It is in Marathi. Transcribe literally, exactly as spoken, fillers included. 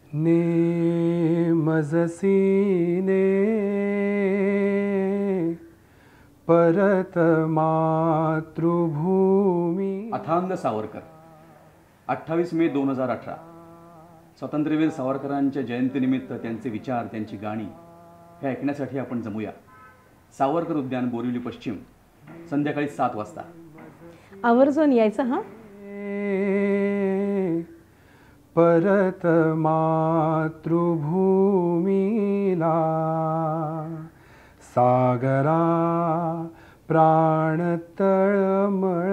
नेमजसीने परत मातृभूमी. अथांग सावरकर. अठ्ठावीस मे दोन हजार अठरा. स्वातंत्र्यवीर सावरकरांच्या जयंतीनिमित्त त्यांचे विचार, त्यांची गाणी हे ऐकण्यासाठी आपण जमूया. सावरकर उद्यान, बोरिवली पश्चिम, संध्याकाळी सात वाजता. आवर्जून यायचं हा. परत मातृभूमीला सागरा प्राण तळमळ.